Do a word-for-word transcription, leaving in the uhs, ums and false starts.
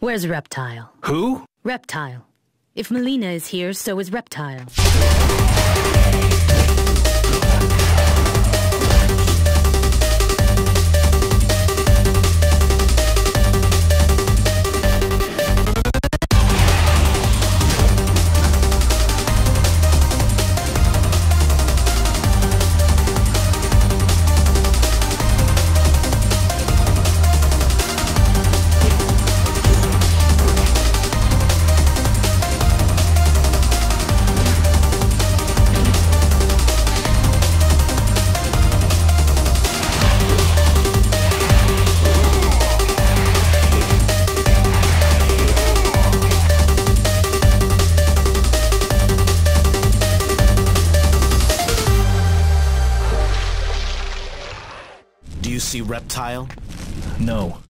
Where's Reptile? Who? Reptile. If Melina is here, so is Reptile. Do you see Reptile? No.